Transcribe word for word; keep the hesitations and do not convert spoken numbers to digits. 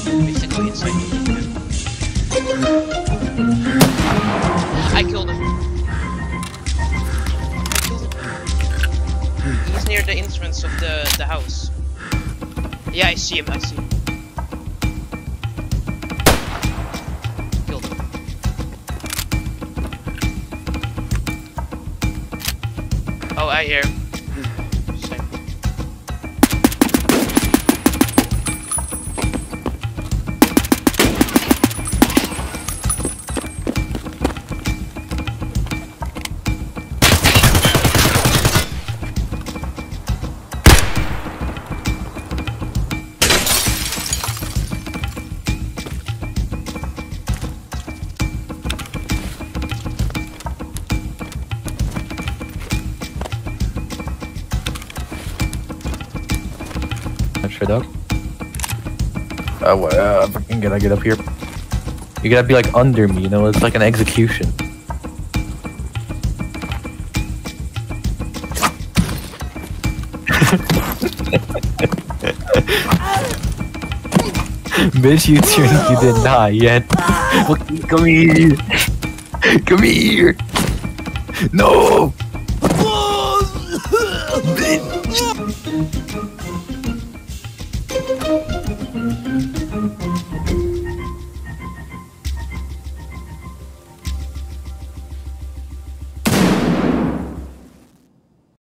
We have to go inside. I killed him. I killed him. He's near the entrance of the, the house. Yeah, I see him, I see him. Killed him. Oh, I hear him. Straight up. Oh, uh, fucking gotta get up here. You gotta be like under me, you know? It's like an execution. Bitch, you turned, you did not yet. Come here. Come here. No. Bitch.